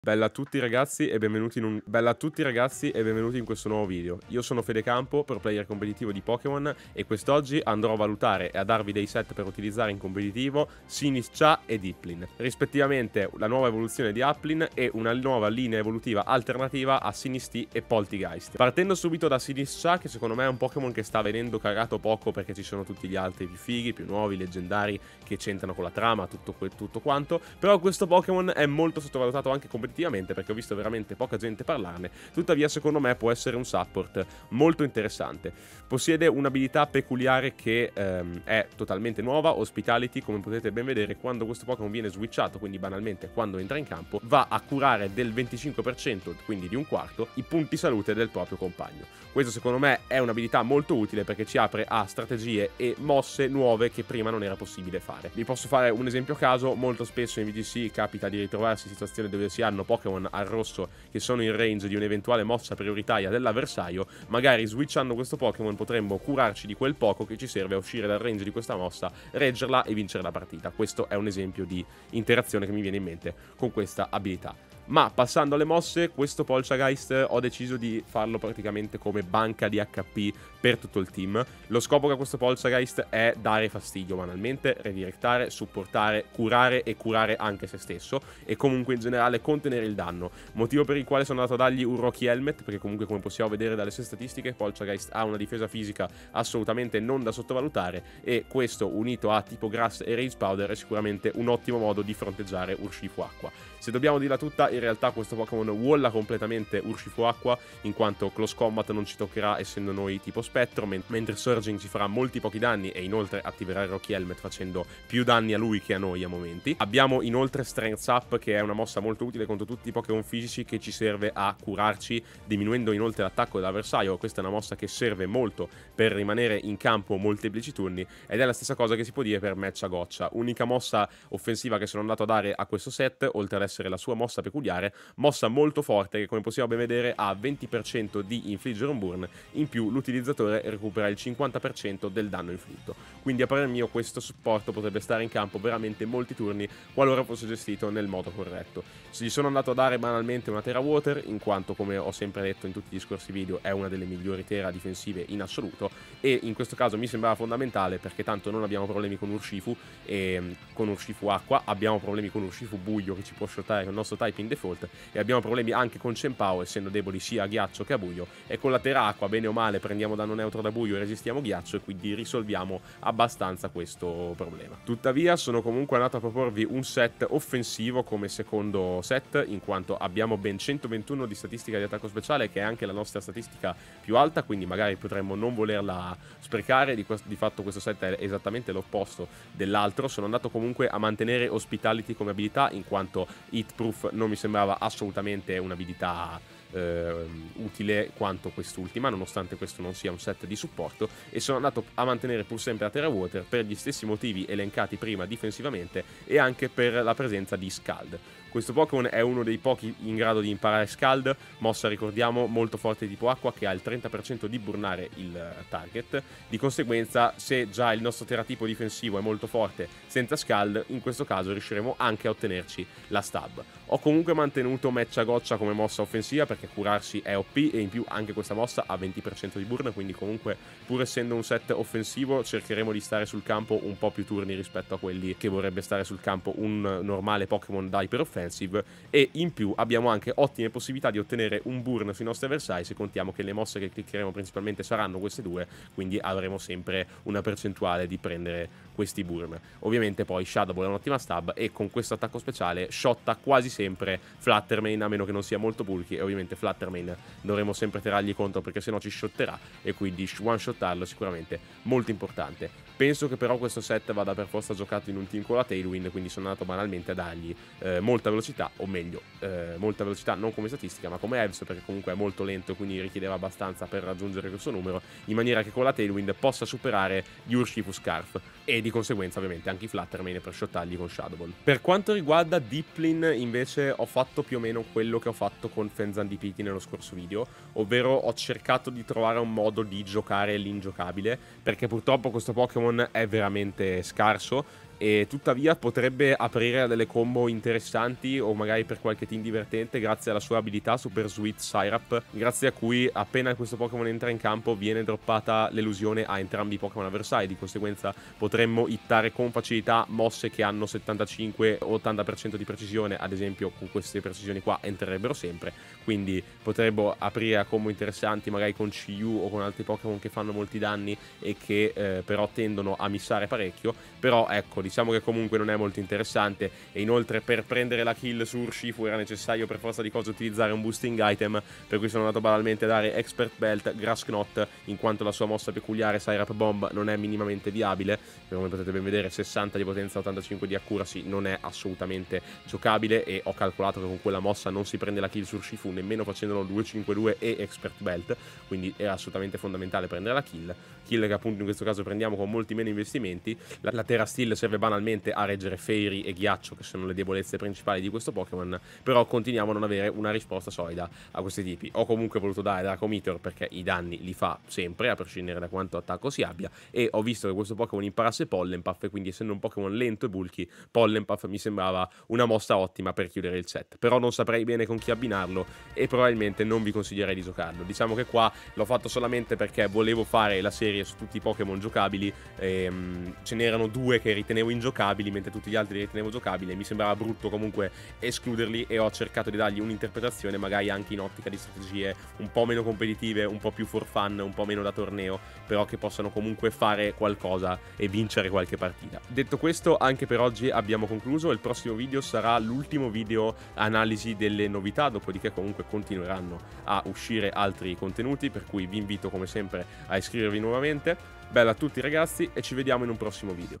Bella a tutti ragazzi e benvenuti in questo nuovo video. Io sono Fede Campo, pro player competitivo di Pokémon, e quest'oggi andrò a valutare e a darvi dei set per utilizzare in competitivo Sinistcha e Dipplin, rispettivamente la nuova evoluzione di Applin e una nuova linea evolutiva alternativa a Sinistea e Polteageist. Partendo subito da Sinistcha, che secondo me è un Pokémon che sta venendo cagato poco perché ci sono tutti gli altri più fighi, più nuovi, leggendari, che c'entrano con la trama, tutto quanto, però questo Pokémon è molto sottovalutato anche competitivamente perché ho visto veramente poca gente parlarne. Tuttavia secondo me può essere un support molto interessante. Possiede un'abilità peculiare che è totalmente nuova, Hospitality. Come potete ben vedere, quando questo Pokémon viene switchato, quindi banalmente quando entra in campo, va a curare del 25%, quindi di un quarto, i punti salute del proprio compagno. Questo secondo me è un'abilità molto utile perché ci apre a strategie e mosse nuove che prima non era possibile fare. Vi posso fare un esempio a caso: molto spesso in VGC capita di ritrovarsi in situazioni dove si hanno Pokémon al rosso che sono in range di un'eventuale mossa prioritaria dell'avversario. Magari switchando questo Pokémon potremmo curarci di quel poco che ci serve a uscire dal range di questa mossa, reggerla e vincere la partita. Questo è un esempio di interazione che mi viene in mente con questa abilità. Ma passando alle mosse, questo Polteageist ho deciso di farlo praticamente come banca di HP per tutto il team. Lo scopo che ha questo Polteageist è dare fastidio banalmente, redirectare, supportare, curare e curare anche se stesso, e comunque in generale contenere il danno. Motivo per il quale sono andato a dargli un Rocky Helmet, perché comunque, come possiamo vedere dalle sue statistiche, Polteageist ha una difesa fisica assolutamente non da sottovalutare, e questo unito a tipo Grass e Rage Powder è sicuramente un ottimo modo di fronteggiare Urshifu Acqua. Se dobbiamo dirla tutta, in realtà questo Pokémon walla completamente Urshifu Acqua, in quanto Close Combat non ci toccherà essendo noi tipo Spettro, mentre Surging ci farà molti pochi danni e inoltre attiverà il Rocky Helmet facendo più danni a lui che a noi a momenti. Abbiamo inoltre Strength Up, che è una mossa molto utile contro tutti i Pokémon fisici, che ci serve a curarci, diminuendo inoltre l'attacco dell'avversario. Questa è una mossa che serve molto per rimanere in campo molteplici turni, ed è la stessa cosa che si può dire per Matcha Gotcha, unica mossa offensiva che sono andato a dare a questo set, oltre ad essere la sua mossa peculiare, mossa molto forte che, come possiamo ben vedere, ha 20% di Infliggere un Burn, in più l'utilizzatore recupera il 50% del danno inflitto. Quindi a parer mio questo supporto potrebbe stare in campo veramente molti turni qualora fosse gestito nel modo corretto. Gli sono andato a dare banalmente una Tera Water, in quanto, come ho sempre detto in tutti gli scorsi video, è una delle migliori Tera difensive in assoluto, e in questo caso mi sembrava fondamentale perché tanto non abbiamo problemi con Urshifu e con Urshifu Acqua, abbiamo problemi con Urshifu Buio che ci può shottare con il nostro typing default, e abbiamo problemi anche con Chien-Pao essendo deboli sia a ghiaccio che a buio, e con la Tera Acqua bene o male prendiamo danno neutro da buio e resistiamo ghiaccio, e quindi risolviamo abbastanza questo problema. Tuttavia sono comunque andato a proporvi un set offensivo come secondo set, in quanto abbiamo ben 121 di statistica di attacco speciale, che è anche la nostra statistica più alta, quindi magari potremmo non volerla sprecare. Di fatto questo set è esattamente l'opposto dell'altro. Sono andato comunque a mantenere Hospitality come abilità, in quanto Hit Proof non mi sembrava assolutamente un'abilità utile quanto quest'ultima, nonostante questo non sia un set di supporto, e sono andato a mantenere pur sempre la Tera Water per gli stessi motivi elencati prima difensivamente, e anche per la presenza di Scald. Questo Pokémon è uno dei pochi in grado di imparare Scald, mossa, ricordiamo, molto forte tipo acqua, che ha il 30% di burnare il target. Di conseguenza, se già il nostro teratipo difensivo è molto forte senza Scald, in questo caso riusciremo anche a ottenerci la stab. Ho comunque mantenuto Matcha Gotcha come mossa offensiva perché curarsi è OP, e in più anche questa mossa ha 20% di burn, quindi comunque, pur essendo un set offensivo, cercheremo di stare sul campo un po' più turni rispetto a quelli che vorrebbe stare sul campo un normale Pokémon da Hyper Offensive, e in più abbiamo anche ottime possibilità di ottenere un burn sui nostri avversari, se contiamo che le mosse che cliccheremo principalmente saranno queste due, quindi avremo sempre una percentuale di prendere questi burn. Ovviamente poi Shadow Ball è un'ottima stab, e con questo attacco speciale shotta quasi sempre Fluttermane, a meno che non sia molto bulky, e ovviamente Fluttermane dovremo sempre tirargli contro perché sennò ci shotterà, e quindi one shottarlo è sicuramente molto importante. Penso che però questo set vada per forza giocato in un team con la Tailwind, quindi sono andato banalmente a dargli molta velocità, o meglio, molta velocità non come statistica ma come EVS, perché comunque è molto lento, quindi richiedeva abbastanza per raggiungere questo numero, in maniera che con la Tailwind possa superare gli Urshifu Scarf, e di conseguenza ovviamente anche i Fluttermane per shottargli con Shadow Ball. Per quanto riguarda Dipplin invece ho fatto più o meno quello che ho fatto con Fenzandipiti nello scorso video, ovvero ho cercato di trovare un modo di giocare l'ingiocabile, perché purtroppo questo Pokémon è veramente scarso. e tuttavia potrebbe aprire a delle combo interessanti o magari per qualche team divertente grazie alla sua abilità Super Sweet Syrup, grazie a cui appena questo Pokémon entra in campo viene droppata l'elusione a entrambi i Pokémon avversari, di conseguenza potremmo hittare con facilità mosse che hanno 75 o 80% di precisione, ad esempio con queste precisioni qua entrerebbero sempre, quindi potrebbero aprire a combo interessanti magari con Ciu o con altri Pokémon che fanno molti danni e che però tendono a missare parecchio. Però ecco, diciamo che comunque non è molto interessante, e inoltre per prendere la kill su Urshifu era necessario per forza di cose utilizzare un boosting item, per cui sono andato banalmente a dare Expert Belt, Grass Knot, in quanto la sua mossa peculiare Syrup Bomb non è minimamente viabile, come potete ben vedere 60 di potenza, 85 di accuracy, non è assolutamente giocabile, e ho calcolato che con quella mossa non si prende la kill su Urshifu nemmeno facendolo 2-5-2 e Expert Belt, quindi è assolutamente fondamentale prendere la kill che appunto in questo caso prendiamo con molti meno investimenti. La Terra Steel serve banalmente a reggere Fairy e Ghiaccio, che sono le debolezze principali di questo Pokémon, però continuiamo a non avere una risposta solida a questi tipi. Ho comunque voluto dare Draco Meteor perché i danni li fa sempre, a prescindere da quanto attacco si abbia, e ho visto che questo Pokémon imparasse Pollen Puff, e quindi essendo un Pokémon lento e bulky, Pollen Puff mi sembrava una mossa ottima per chiudere il set, però non saprei bene con chi abbinarlo e probabilmente non vi consiglierei di giocarlo. Diciamo che qua l'ho fatto solamente perché volevo fare la serie su tutti i Pokémon giocabili, ce n'erano 2 che ritenevo ingiocabili mentre tutti gli altri li ritenevo giocabili, e mi sembrava brutto comunque escluderli, e ho cercato di dargli un'interpretazione magari anche in ottica di strategie un po' meno competitive, un po' più for fun, un po' meno da torneo, però che possano comunque fare qualcosa e vincere qualche partita. Detto questo, anche per oggi abbiamo concluso. Il prossimo video sarà l'ultimo video analisi delle novità, dopodiché comunque continueranno a uscire altri contenuti, per cui vi invito come sempre a iscrivervi nuovamente. Bella a tutti ragazzi, e ci vediamo in un prossimo video.